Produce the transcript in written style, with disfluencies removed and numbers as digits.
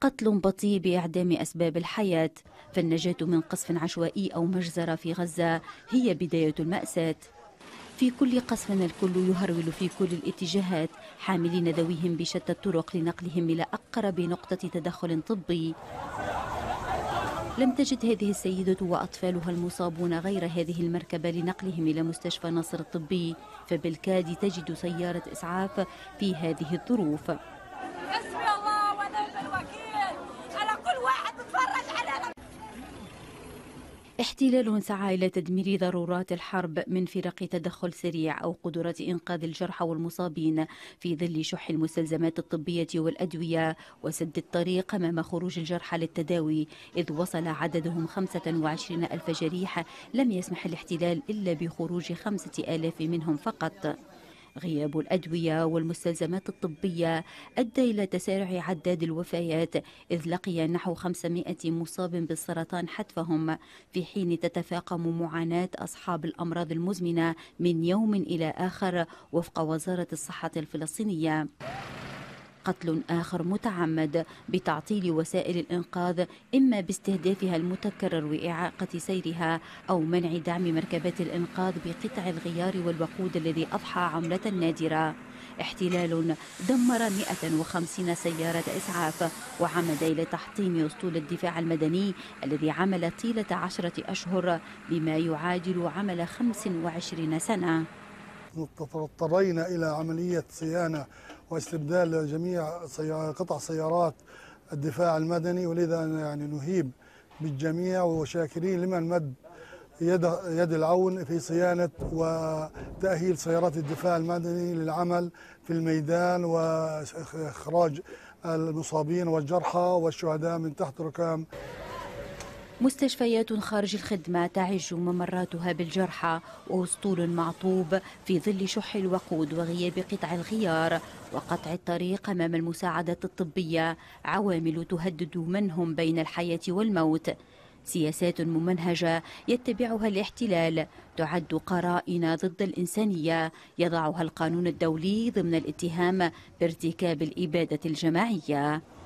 قتل بطيء بإعدام أسباب الحياة، فالنجاة من قصف عشوائي أو مجزرة في غزة هي بداية المأساة. في كل قصف الكل يهرول في كل الاتجاهات، حاملين ذويهم بشتى الطرق لنقلهم إلى أقرب نقطة تدخل طبي. لم تجد هذه السيدة وأطفالها المصابون غير هذه المركبة لنقلهم إلى مستشفى ناصر الطبي، فبالكاد تجد سيارة إسعاف في هذه الظروف. حسبي الله ونعم الوكيل على كل واحد تتفرج علينا. احتلال سعى إلى تدمير ضرورات الحرب من فرق تدخل سريع أو قدرات إنقاذ الجرحى والمصابين في ظل شح المستلزمات الطبية والأدوية وسد الطريق أمام خروج الجرحى للتداوي، إذ وصل عددهم 25 ألف جريح. لم يسمح الاحتلال إلا بخروج 5,000 منهم فقط. غياب الأدوية والمستلزمات الطبية أدى إلى تسارع عداد الوفيات، إذ لقي نحو 500 مصاب بالسرطان حتفهم، في حين تتفاقم معاناة أصحاب الأمراض المزمنة من يوم إلى آخر وفق وزارة الصحة الفلسطينية. قتل آخر متعمد بتعطيل وسائل الإنقاذ، إما باستهدافها المتكرر وإعاقة سيرها أو منع دعم مركبات الإنقاذ بقطع الغيار والوقود الذي أضحى عملة نادرة. احتلال دمر 150 سيارة إسعاف وعمد إلى تحطيم أسطول الدفاع المدني الذي عمل طيلة 10 أشهر بما يعادل عمل 25 سنة. اضطرينا إلى عملية صيانة واستبدال جميع قطع سيارات الدفاع المدني، ولذا يعني نهيب بالجميع وشاكرين لمن مد يد العون في صيانة وتأهيل سيارات الدفاع المدني للعمل في الميدان وإخراج المصابين والجرحى والشهداء من تحت ركام. مستشفيات خارج الخدمة تعج ممراتها بالجرحى وأسطول معطوب في ظل شح الوقود وغياب قطع الغيار وقطع الطريق أمام المساعدات الطبية، عوامل تهدد من هم بين الحياة والموت. سياسات ممنهجة يتبعها الاحتلال تعد قرائن ضد الإنسانية يضعها القانون الدولي ضمن الاتهام بارتكاب الإبادة الجماعية.